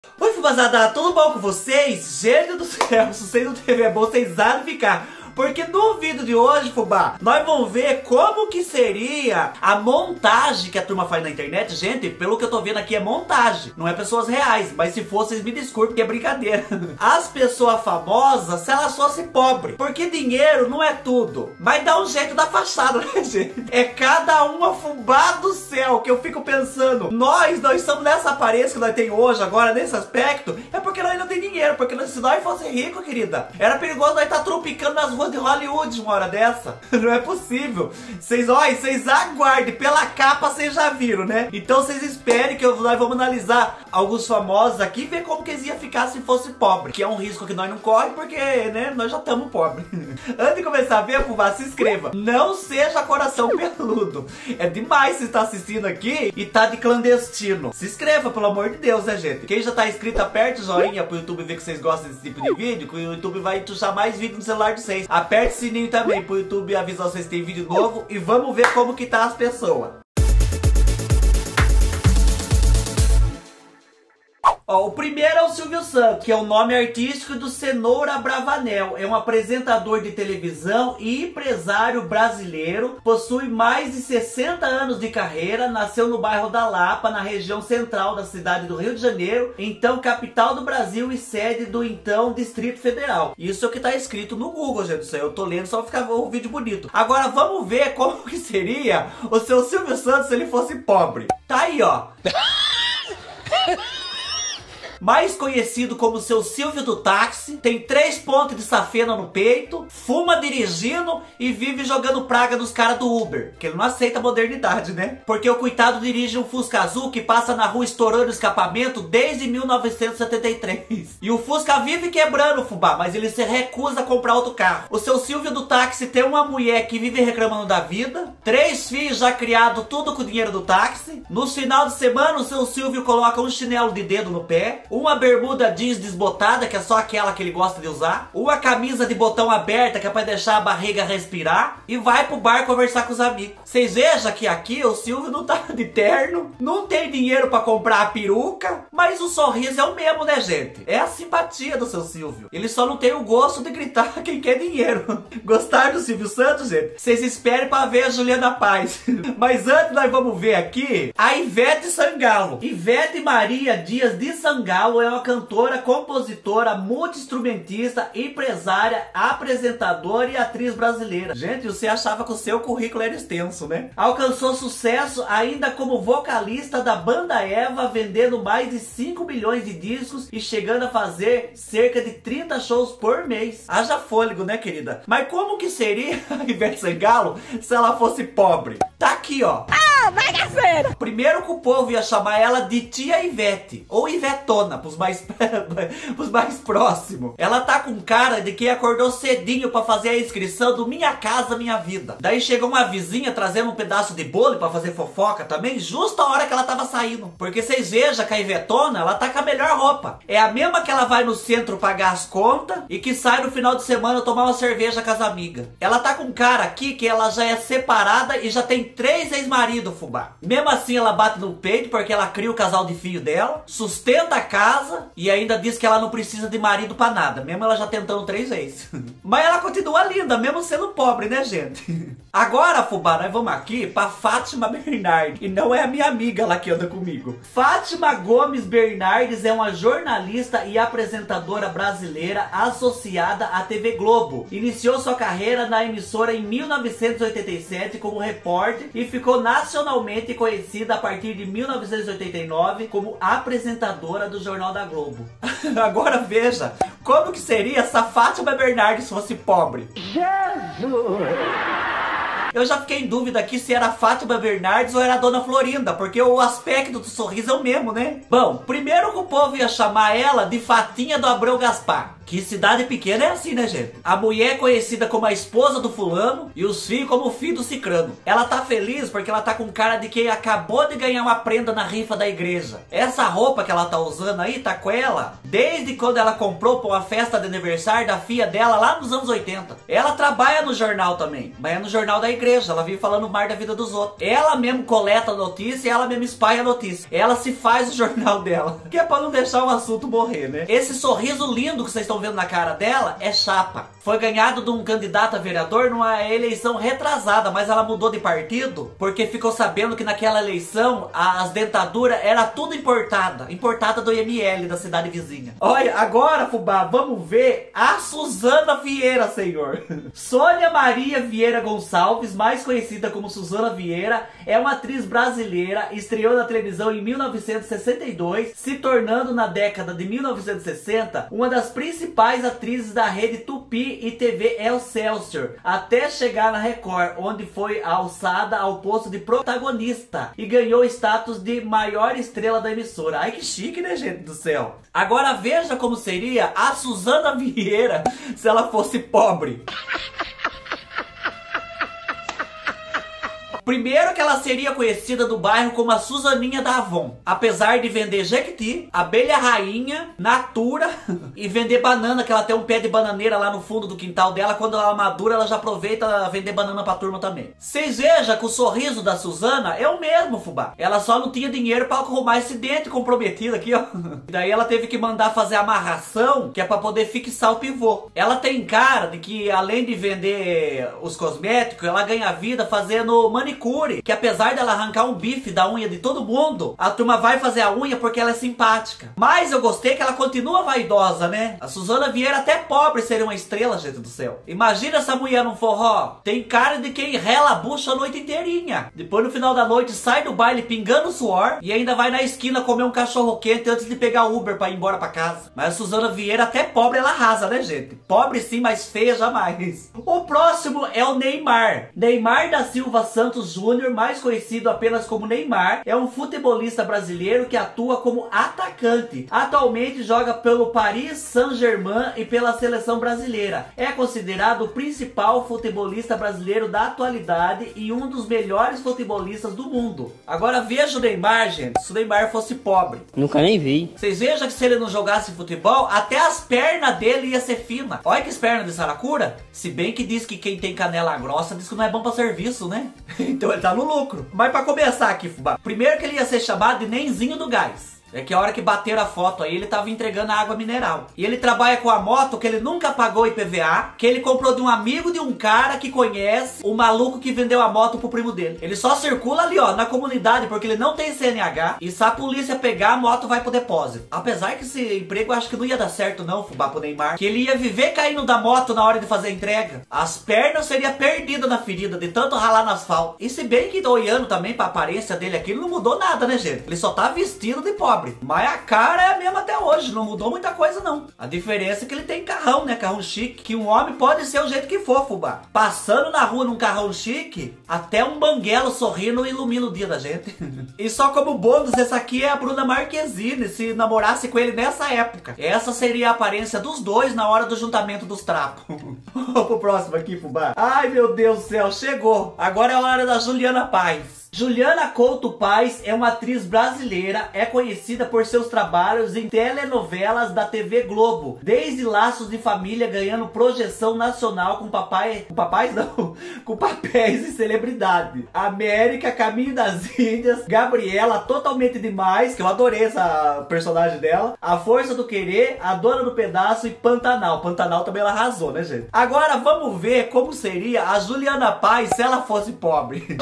Oi, fubazada, tudo bom com vocês? Gente do céu, se vocês não tiverem é bom, vocês há de ficar. Porque no vídeo de hoje, fubá, nós vamos ver como que seria a montagem que a turma faz na internet. Gente, pelo que eu tô vendo aqui é montagem, não é pessoas reais. Mas se for, vocês me desculpem que é brincadeira. As pessoas famosas, se elas fossem pobres, porque dinheiro não é tudo, mas dá um jeito da fachada, né, gente? É cada uma, fubá do céu, que eu fico pensando. Nós somos nessa aparência que nós temos hoje, agora, nesse aspecto, é porque nós não tem dinheiro. Porque se nós fosse rico, querida, era perigoso nós estar tropicando nas ruas de Hollywood uma hora dessa. Não é possível. Vocês aguardem, pela capa vocês já viram, né? Então vocês esperem que nós vamos analisar alguns famosos aqui e ver como que eles iam ficar se fosse pobre. Que é um risco que nós não corremos porque, né, nós já estamos pobres. Antes de começar a ver, fubá, se inscreva. Não seja coração peludo. É demais você estar assistindo aqui e tá de clandestino. Se inscreva, pelo amor de Deus, né, gente? Quem já tá inscrito, aperte o joinha pro YouTube ver que vocês gostam desse tipo de vídeo, que o YouTube vai tuchar mais vídeo no celular de vocês. Aperte o sininho também pro YouTube avisar vocês que tem vídeo novo. E vamos ver como que tá as pessoas. Ó, o primeiro é o Silvio Santos, que é o nome artístico do Cenoura Bravanel. É um apresentador de televisão e empresário brasileiro. Possui mais de 60 anos de carreira. Nasceu no bairro da Lapa, na região central da cidade do Rio de Janeiro, então capital do Brasil e sede do então Distrito Federal. Isso é o que tá escrito no Google, gente. Isso aí eu tô lendo só pra ficar o vídeo bonito. Agora vamos ver como que seria o seu Silvio Santos se ele fosse pobre. Tá aí, ó. Mais conhecido como seu Silvio do táxi, tem 3 pontos de safena no peito, fuma dirigindo e vive jogando praga nos caras do Uber, que ele não aceita a modernidade, né? Porque o coitado dirige um Fusca azul que passa na rua estourando o escapamento desde 1973. E o Fusca vive quebrando, fubá, mas ele se recusa a comprar outro carro. O seu Silvio do táxi tem uma mulher que vive reclamando da vida, 3 filhos já criados, tudo com o dinheiro do táxi. No final de semana, o seu Silvio coloca um chinelo de dedo no pé, uma bermuda jeans desbotada, que é só aquela que ele gosta de usar, uma camisa de botão aberta, que é pra deixar a barriga respirar, e vai pro bar conversar com os amigos. Vocês vejam que aqui o Silvio não tá de terno, não tem dinheiro pra comprar a peruca, mas o sorriso é o mesmo, né, gente? É a simpatia do seu Silvio. Ele só não tem o gosto de gritar quem quer dinheiro. Gostaram do Silvio Santos, gente? Vocês esperem pra ver a Juliana Paz. Mas antes nós vamos ver aqui a Ivete Sangalo. Ivete Maria Dias de Sangalo é uma cantora, compositora, multi-instrumentista, empresária, apresentadora e atriz brasileira. Gente, você achava que o seu currículo era extenso, né? Alcançou sucesso ainda como vocalista da banda Eva, vendendo mais de 5 milhões de discos e chegando a fazer cerca de 30 shows por mês. Haja fôlego, né, querida? Mas como que seria a Ivete Sangalo se ela fosse pobre? Tá aqui, ó. Bagaceira! Primeiro que o povo ia chamar ela de Tia Ivete, ou Ivetona, pros mais próximos. Ela tá com cara de quem acordou cedinho pra fazer a inscrição do Minha Casa Minha Vida. Daí chegou uma vizinha trazendo um pedaço de bolo pra fazer fofoca também, justo a hora que ela tava saindo. Porque vocês vejam que a Ivetona, ela tá com a melhor roupa. É a mesma que ela vai no centro pagar as contas e que sai no final de semana tomar uma cerveja com as amigas. Ela tá com cara aqui que ela já é separada e já tem 3 ex-maridos, fubá. Mesmo assim ela bate no peito porque ela cria o casal de filho dela, sustenta a casa e ainda diz que ela não precisa de marido pra nada, mesmo ela já tentando 3 vezes. Mas ela continua linda, mesmo sendo pobre, né, gente? Agora, fubá, nós vamos aqui pra Fátima Bernardes. E não é a minha amiga lá que anda comigo. Fátima Gomes Bernardes é uma jornalista e apresentadora brasileira associada à TV Globo. Iniciou sua carreira na emissora em 1987 como repórter e ficou nacionalmente conhecida a partir de 1989 como apresentadora do Jornal da Globo. Agora veja como que seria essa Fátima Bernardes se fosse pobre. Jesus! Eu já fiquei em dúvida aqui se era a Fátima Bernardes ou era a Dona Florinda, porque o aspecto do sorriso é o mesmo, né? Bom, primeiro que o povo ia chamar ela de Fatinha do Abreu Gaspar, Que cidade pequena é assim, né, gente? A mulher é conhecida como a esposa do fulano e os filhos como o filho do cicrano. Ela tá feliz porque ela tá com cara de quem acabou de ganhar uma prenda na rifa da igreja. Essa roupa que ela tá usando aí tá com ela desde quando ela comprou pra uma festa de aniversário da filha dela lá nos anos 80. Ela trabalha no jornal também, mas é no jornal da igreja. Ela vive falando mais da vida dos outros. Ela mesmo coleta a notícia e ela mesmo espalha a notícia. Ela se faz o jornal dela, que é pra não deixar o assunto morrer, né? Esse sorriso lindo que vocês estão vendo na cara dela é chapa. Foi ganhado de um candidato a vereador numa eleição retrasada, mas ela mudou de partido porque ficou sabendo que naquela eleição as dentaduras era tudo importada do IML da cidade vizinha. Olha, agora, fubá, vamos ver a Suzana Vieira, senhor. Sônia Maria Vieira Gonçalves, mais conhecida como Suzana Vieira, é uma atriz brasileira, estreou na televisão em 1962, se tornando na década de 1960 uma das principais atrizes da rede Tupi e TV Excelsior, até chegar na Record, onde foi alçada ao posto de protagonista e ganhou status de maior estrela da emissora. Ai, que chique, né, gente do céu? Agora veja como seria a Suzana Vieira se ela fosse pobre. Primeiro que ela seria conhecida do bairro como a Suzaninha da Avon. Apesar de vender jequiti, abelha rainha, natura e vender banana, que ela tem um pé de bananeira lá no fundo do quintal dela. Quando ela madura, ela já aproveita a vender banana pra turma também. Vocês vejam que o sorriso da Suzana é o mesmo, fubá. Ela só não tinha dinheiro pra arrumar esse dente comprometido aqui, ó. Daí ela teve que mandar fazer amarração, que é pra poder fixar o pivô. Ela tem cara de que, além de vender os cosméticos, ela ganha vida fazendo manicure, que apesar dela arrancar um bife da unha de todo mundo, a turma vai fazer a unha porque ela é simpática. Mas eu gostei que ela continua vaidosa, né? A Suzana Vieira até pobre seria uma estrela, gente do céu. Imagina essa mulher num forró. Tem cara de quem rela a bucha a noite inteirinha. Depois no final da noite sai do baile pingando suor e ainda vai na esquina comer um cachorro quente antes de pegar o Uber pra ir embora pra casa. Mas a Suzana Vieira até pobre ela arrasa, né, gente? Pobre sim, mas feia jamais. O próximo é o Neymar. Neymar da Silva Santos Júnior, mais conhecido apenas como Neymar, é um futebolista brasileiro que atua como atacante. Atualmente joga pelo Paris Saint-Germain e pela seleção brasileira. É considerado o principal futebolista brasileiro da atualidade e um dos melhores futebolistas do mundo. Agora veja o Neymar, gente, se o Neymar fosse pobre. Nunca nem vi. Vocês vejam que se ele não jogasse futebol, até as pernas dele ia ser fina. Olha que pernas de saracura. Se bem que diz que quem tem canela grossa diz que não é bom pra serviço, né? Então ele tá no lucro. Mas pra começar aqui, fubá, primeiro que ele ia ser chamado de Nenzinho do Gás. É que a hora que bateram a foto aí, ele tava entregando água mineral. E ele trabalha com a moto que ele nunca pagou IPVA, que ele comprou de um amigo de um cara que conhece o maluco que vendeu a moto pro primo dele. Ele só circula ali, ó, na comunidade, porque ele não tem CNH. E se a polícia pegar, a moto vai pro depósito. Apesar que esse emprego eu acho que não ia dar certo não, fubá, pro Neymar. Que ele ia viver caindo da moto na hora de fazer a entrega. As pernas seriam perdidas na ferida, de tanto ralar no asfalto. E se bem que olhando também pra aparência dele aqui, ele não mudou nada, né, gente? Ele só tá vestido de pobre. Mas a cara é a mesma até hoje, não mudou muita coisa não. A diferença é que ele tem carrão, né? Carrão chique, que um homem pode ser o jeito que for, fubá. Passando na rua num carrão chique, até um banguelo sorrindo ilumina o dia da gente. E só como bônus, essa aqui é a Bruna Marquezine, se namorasse com ele nessa época. Essa seria a aparência dos dois na hora do juntamento dos trapos. Vamos pro próximo aqui, fubá. Ai, meu Deus do céu, chegou. Agora é a hora da Juliana Paz. Juliana Couto Paes é uma atriz brasileira, é conhecida por seus trabalhos em telenovelas da TV Globo, desde Laços de Família, ganhando projeção nacional com com papéis de celebridade. América, Caminho das Índias, Gabriela, Totalmente Demais, que eu adorei essa personagem dela, A Força do Querer, A Dona do Pedaço e Pantanal. Pantanal também ela arrasou, né, gente? Agora vamos ver como seria a Juliana Paz se ela fosse pobre.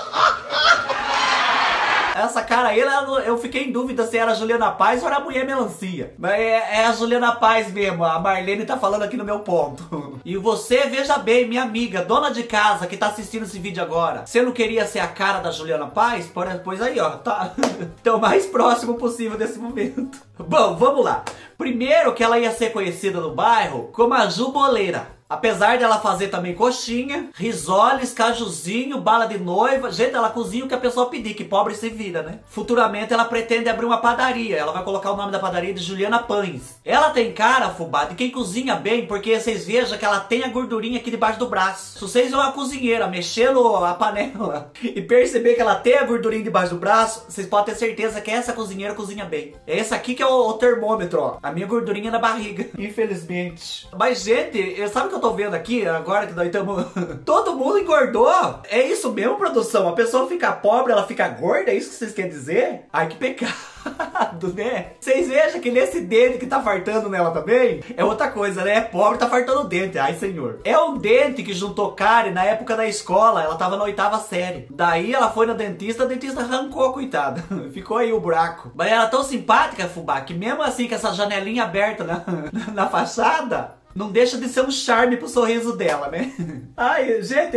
Essa cara aí, eu fiquei em dúvida se era a Juliana Paz ou era a Mulher Melancia. Mas é a Juliana Paz mesmo, a Marlene tá falando aqui no meu ponto. E você, veja bem, minha amiga, dona de casa que tá assistindo esse vídeo agora. Você não queria ser a cara da Juliana Paz? Pois aí, ó, tá. Então, o mais próximo possível desse momento. Bom, vamos lá. Primeiro que ela ia ser conhecida no bairro como a Juboleira. Apesar dela fazer também coxinha, risoles, cajuzinho, bala de noiva. Gente, ela cozinha o que a pessoa pedir, que pobre se vira, né? Futuramente ela pretende abrir uma padaria. Ela vai colocar o nome da padaria de Juliana Pães. Ela tem cara, fubá, de quem cozinha bem, porque vocês vejam que ela tem a gordurinha aqui debaixo do braço. Se vocês vão a cozinheira mexendo a panela e perceber que ela tem a gordurinha debaixo do braço, vocês podem ter certeza que essa cozinheira cozinha bem. Esse aqui que é o termômetro, ó. A minha gordurinha na barriga, infelizmente. Mas, gente, sabe o que eu tô vendo aqui, agora que nós estamos... Todo mundo engordou. É isso mesmo, produção? A pessoa fica pobre, ela fica gorda? É isso que vocês querem dizer? Ai, que pecado, né? Vocês vejam que nesse dente que tá fartando nela também, é outra coisa, né? É pobre, tá fartando dente. Ai, senhor. É um dente que juntou cárie na época da escola. Ela tava na 8ª série. Daí ela foi na dentista, a dentista arrancou, coitada. Ficou aí o buraco. Mas ela é tão simpática, fubá, que mesmo assim com essa janelinha aberta na fachada, não deixa de ser um charme pro sorriso dela, né? Ai, gente,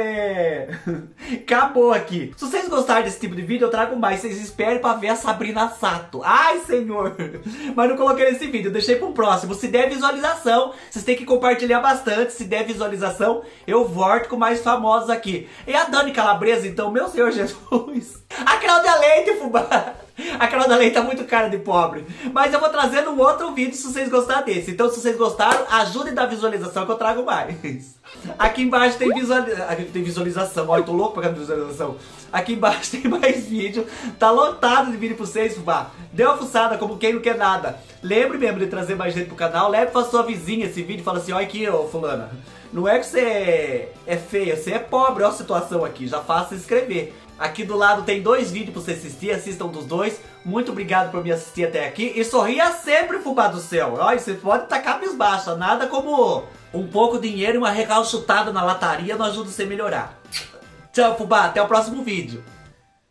acabou aqui. Se vocês gostarem desse tipo de vídeo, eu trago mais. Vocês esperem pra ver a Sabrina Sato. Ai, senhor. Mas não coloquei nesse vídeo, eu deixei pro próximo. Se der visualização, vocês têm que compartilhar bastante. Se der visualização, eu volto com mais famosos aqui. E a Dani Calabresa, então, meu Senhor Jesus. A Cláudia Leite, fubá. A Cláudia Leite tá muito cara de pobre. Mas eu vou trazer um outro vídeo se vocês gostarem desse. Então, se vocês gostaram, ajudem a dar visualização que eu trago mais. Aqui embaixo tem visualização. Olha, eu tô louco pra cada visualização. Aqui embaixo tem mais vídeo. Tá lotado de vídeo pra vocês, fubá. Dê uma fuçada como quem não quer nada. Lembre mesmo de trazer mais gente pro canal. Leve pra sua vizinha esse vídeo e fala assim: olha aqui, ô fulana. Não é que você é feia, você é pobre. Olha a situação aqui. Já faça se inscrever. Aqui do lado tem 2 vídeos pra você assistir, assistam dos 2. Muito obrigado por me assistir até aqui. E sorria sempre, fubá do céu. Olha, você pode tacar cabisbaixa. Nada como um pouco de dinheiro e uma recalchutada na lataria não ajuda você a melhorar. Tchau, fubá. Até o próximo vídeo.